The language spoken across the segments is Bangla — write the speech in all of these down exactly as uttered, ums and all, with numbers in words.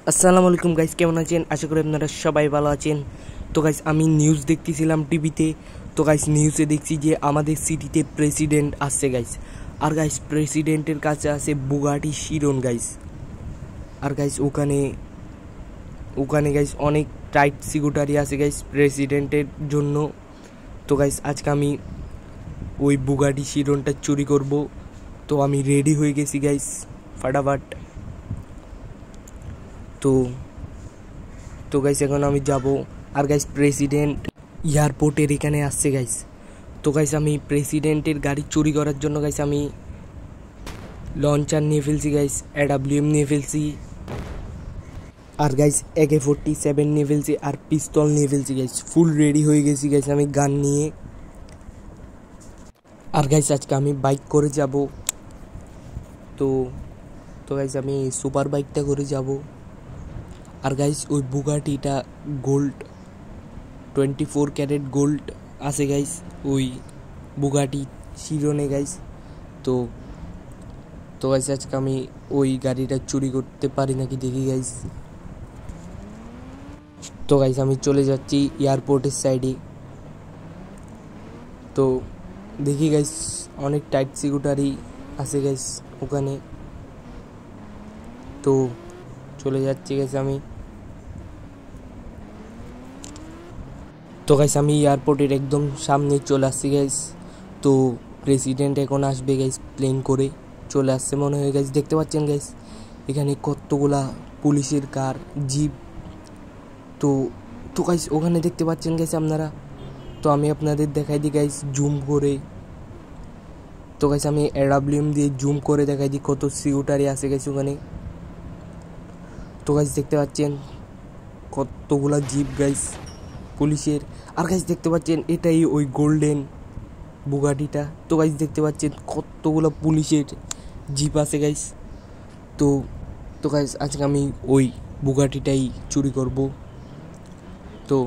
আসসালামু আলাইকুম গাইস, কেমন আছেন? আশা করি আপনারা সবাই ভালো আছেন। তো গাইস আমি নিউজ দেখতেছিলাম টিভিতে। তো গাইস নিউজে দেখছি যে আমাদের সিটিতে প্রেসিডেন্ট আসছে গাইস। আর গাইস প্রেসিডেন্টের কাছে আছে বুগাটি শিরন গাইস। আর গাইস ওখানে ওখানে গাইস অনেক টাইট সিকিউরিটি আছে গাইস প্রেসিডেন্টের জন্য। তো গাইস আজকে আমি ওই বুগাটি শিরনটা চুরি করব। তো আমি রেডি হয়ে গেছি গাইস ফাটাফাট। তো তো গাইস এখন আমি যাব। আর গাইস প্রেসিডেন্ট এয়ারপোর্টের এখানে আসছে গাইস। তো গাইস আমি প্রেসিডেন্টের গাড়ি চুরি করার জন্য গাইস আমি লঞ্চার নিয়ে ফেলছি গাইস, এডাব্লিউএম নিয়ে ফেলছি, আর গাইস একে ফোর্টি সেভেন নিয়ে ফেলছি, আর পিস্তল নিয়ে ফেলছি গাইস। ফুল রেডি হয়ে গেছি গাইস আমি গান নিয়ে। আর গাইস আজকে আমি বাইক করে যাব। তো তো গাইস আমি সুপার বাইকটা করে যাব। আর গাইস ওই বুগাটিটা gold twenty four carat gold আছে গাইস ওই বুগাটি শিরনে গাইস। তো তো গাইস আজকে আমি ওই গাড়িটা চুরি করতে পারি নাকি দেখি গাইস। তো গাইস আমি চলে যাচ্ছি এয়ারপোর্টের সাইডে। তো দেখি গাইস অনেক টাইট সিকিউরিটি আছে গাইস ওখানে। তো চলে যাচ্ছি গাইস আমি। তো গাইস আমি এয়ারপোর্টের একদম সামনে চলে আসছি গাইস। তো প্রেসিডেন্ট এখন আসবে গাইস, প্লেন করে চলে আসছে মনে হয় গাইস। দেখতে পাচ্ছেন গাইস এখানে কতগুলা পুলিশের কার, জিপ। তো তো গাইস ওখানে দেখতে পাচ্ছেন গাইস আপনারা। তো আমি আপনাদের দেখাই দিই গাইস জুম করে। তো গাইস আমি এডাব্লিউএম দিয়ে জুম করে দেখাই দিই কত সিকিউরিটি আছে গাইস ওখানে। তো গাইস দেখতে পাচ্ছেন কতগুলা জিপ গাইস পুলিশের। আর গাইস দেখতে পাচ্ছেন এটাই ওই গোল্ডেন বুগাটিটা। তো গাইস দেখতে পাচ্ছেন কতগুলো পুলিশের জিপ আছে গাইস। তো তো গাইস আজকে আমি ওই বুগাটিটাই চুরি করব। তো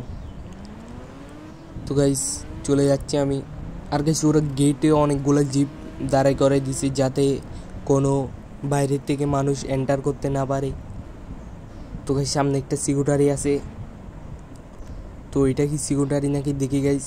তো গাইস চলে যাচ্ছি আমি। আর গাইস ওরা গেটে অনেকগুলো জিপ দাঁড়াই করে দিছে যাতে কোনো বাইরের থেকে মানুষ এন্টার করতে না পারে। তো গাইস সামনে একটা সিকিউরিটি আছে। তো এটা কি সিকিউরিটি নাকি দেখি গাইস।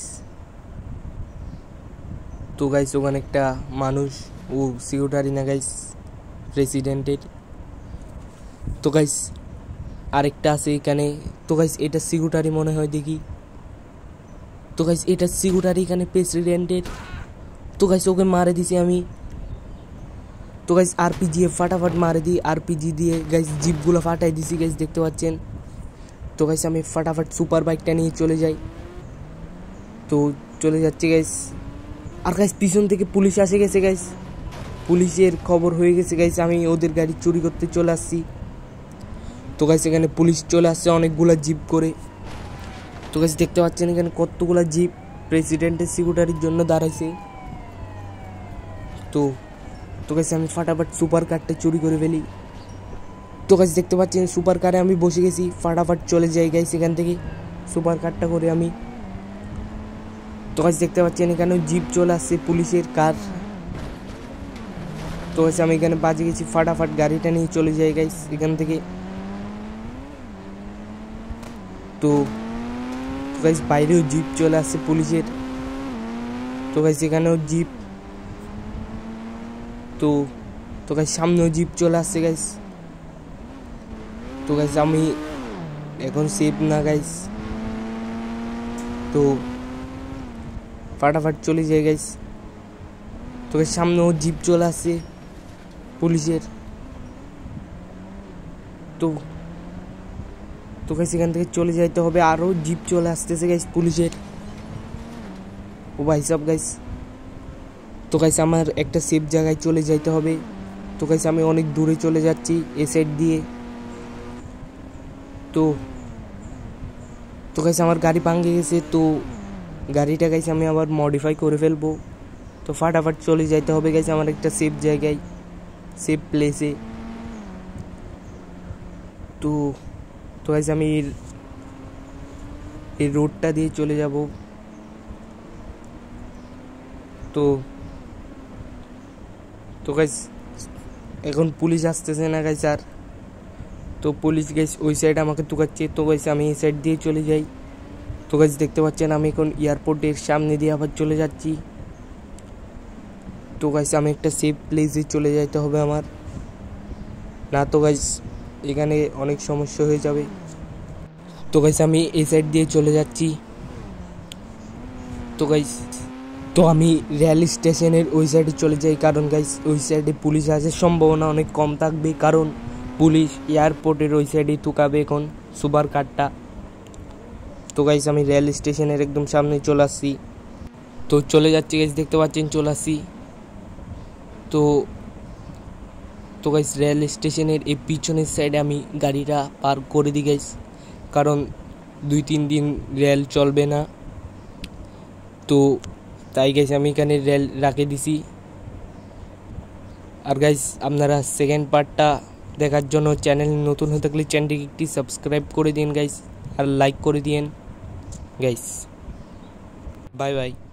তো গাইস ওখানে একটা মানুষ, ও সিকিউরিটি না গাইস প্রেসিডেন্টের। তো গাইস আরেকটা আছে এখানে। তো গাইস এটা সিকিউরিটি মনে হয় দেখি। তো গাইস এটা সিকিউরিটি এখানে প্রেসিডেন্টের। তো গাইস ওকে মারে দিছি আমি। তো গাইস আরপিজি ফাটাফাট মারে দিই, আরপিজি দিয়ে গাইস জিপগুলো ফাটাই দিছি গাইস দেখতে পাচ্ছেন। তো গাইস আমি ফাটাফাট সুপার বাইকটা নিয়ে চলে যাই। তো চলে যাচ্ছি গাইস। আর গাইস পিছন থেকে পুলিশ এসে গেছে গাইস, পুলিশের খবর হয়ে গেছে গাইস, আমি ওদের গাড়ি চুরি করতে চলে আসছি। তো গাইস এখানে পুলিশ চলে আসছে অনেকগুলা জিপ করে। তো গাইস দেখতে পাচ্ছেন এখানে কতগুলা জিপ প্রেসিডেন্টের সিকিউরিটির জন্য দাঁড়াইছে। তো তো গাইস আমি ফাটাফাট সুপার কারটা চুরি করে ফেলি। তো গাইস দেখতে পাচ্ছেন সুপার কারে আমি বসে গেছি, ফাটাফাট চলে যাই গাইস এখান থেকে সুপার কারটা করে আমি। তো গাইস দেখতে পাচ্ছেন এখানেও জিপ চলে আসছে পুলিশের কার। তো গাইস আমি এখানে বাজে গেছি, ফাটাফাট গাড়িটা নিয়ে চলে যাই গাইস এখান থেকে। তো গাইস বাইরেও জিপ চলে আসছে পুলিশের। তো গাইস এখানেও জিপ। তো তো গাইস সামনেও জিপ চলে আসছে গাইস। তো গাইস আমি এখন সেফ না গাইস। তো ফাটাফাট চলে যায় গাইস। তো গাইস সামনেও জিপ চলে আসছে পুলিশের। তো তো গাইস এখান থেকে চলে যাইতে হবে, আরও জিপ চলে আসতেছে গাইস পুলিশের। ও ভাই সব গাইস। তো গাইস আমার একটা সেফ জায়গায় চলে যাইতে হবে। তো গাইস আমি অনেক দূরে চলে যাচ্ছি এ সাইড দিয়ে। তো তো গাইস আমার গাড়ি ভাঙে গেছে। তো গাড়িটা গাইস আমি আবার মডিফাই করে ফেলবো। তো ফাটাফাট চলে যাইতে হবে গাইস আমার একটা সেফ জায়গায়, সেফ প্লেসে। তো তো গাইস আমি এই রোডটা দিয়ে চলে যাব। তো তো গাইস এখন পুলিশ আসতেছে না গাইস আর। তো পুলিশ গাইস ওই সাইড আমাকে তুকাচ্ছে, তো গাইস আমি এই সাইড দিয়ে চলে যাই। তো গাইস দেখতে পাচ্ছেন আমি এখন এয়ারপোর্টের সামনে দিয়ে আবার চলে যাচ্ছি। তো গাইস আমি একটা সেফ প্লেসে চলে যাইতে হবে আমার, না তো গাইস এখানে অনেক সমস্যা হয়ে যাবে। তো গাইস আমি এই সাইড দিয়ে চলে যাচ্ছি। তো গাইস তো আমি রেল স্টেশনের ওই সাইডে চলে যাই, কারণ গাইস ওই সাইডে পুলিশ আসার সম্ভাবনা অনেক কম থাকবে, কারণ পুলিশ এয়ারপোর্টের ওই সাইডে তুকাবে এখন সুপার কারটা। তো গাইস আমি রেল স্টেশনের একদম সামনে চলে আসছি। তো চলে যাচ্ছি গাইস, দেখতে পাচ্ছেন চলে আসছি। তো তো গাইস রেল স্টেশনের এই পিছনের সাইডে আমি গাড়িটা পার্ক করে দিই গাইস, কারণ দুই তিন দিন রেল চলবে না, তো তাই গাইস আমি এখানে রেল রাখে দিছি। আর গাইস আপনারা সেকেন্ড পার্টটা দেখার জন্য চ্যানেল নতুন হয়ে থাকলে চ্যানেলটিকে একটি সাবস্ক্রাইব করে দিন গাইস, আর লাইক করে দিন গাইস। Bye bye.